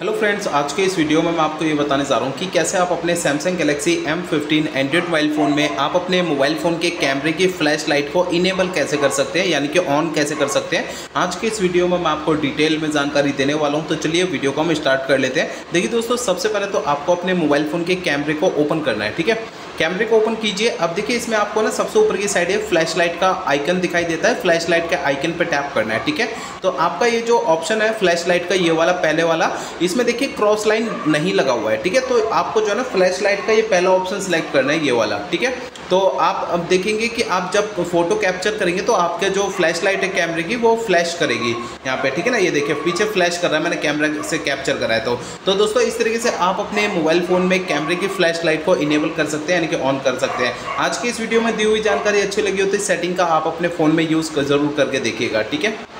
Hello friends, आज के इस वीडियो में मैं आपको ये बताने जा रहा हूँ कि कैसे आप अपने Samsung Galaxy M15 Android mobile phone में आप अपने मोबाइल फ़ोन के कैमरे की फ्लैश लाइट को इनेबल कैसे कर सकते हैं, यानी कि ऑन कैसे कर सकते हैं। आज के इस वीडियो में मैं आपको डिटेल में जानकारी देने वाला हूँ। तो चलिए वीडियो को हम स्टार्ट कर लेते हैं। देखिए दोस्तों, सबसे पहले तो आपको अपने मोबाइल फ़ोन के कैमरे को ओपन करना है। ठीक है, कैमरे को ओपन कीजिए। अब देखिए, इसमें आपको ना सबसे ऊपर की साइड है फ्लैश लाइट का आइकन दिखाई देता है। फ्लैश लाइट के आइकन पे टैप करना है। ठीक है, तो आपका ये जो ऑप्शन है फ्लैश लाइट का, ये वाला पहले वाला, इसमें देखिए क्रॉस लाइन नहीं लगा हुआ है। ठीक है, तो आपको जो है ना फ्लैश लाइट का ये पहला ऑप्शन सिलेक्ट करना है, ये वाला। ठीक है, तो आप अब देखेंगे कि आप जब फोटो कैप्चर करेंगे तो आपके जो फ्लैश लाइट है कैमरे की वो फ्लैश करेगी यहाँ पे। ठीक है ना, ये देखिए पीछे फ्लैश कर रहा है, मैंने कैमरा से कैप्चर करा है। तो दोस्तों, इस तरीके से आप अपने मोबाइल फ़ोन में कैमरे की फ्लैश लाइट को इनेबल कर सकते हैं, यानी कि ऑन कर सकते हैं। आज की इस वीडियो में दी हुई जानकारी अच्छी लगी हो तो इस सेटिंग का आप अपने फ़ोन में यूज़ जरूर करके देखिएगा। ठीक है।